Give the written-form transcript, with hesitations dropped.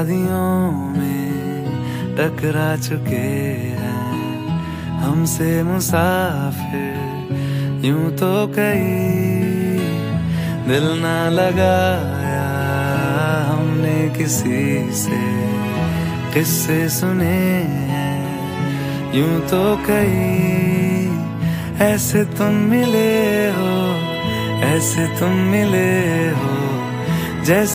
वादियों में टकरा चुके हैं हमसे मुसाफिर। यूं तो कहीं दिल ना लगाया हमने किसी से, किस्से सुने हैं यूं तो कहीं। ऐसे तुम मिले हो, ऐसे तुम मिले हो जैसे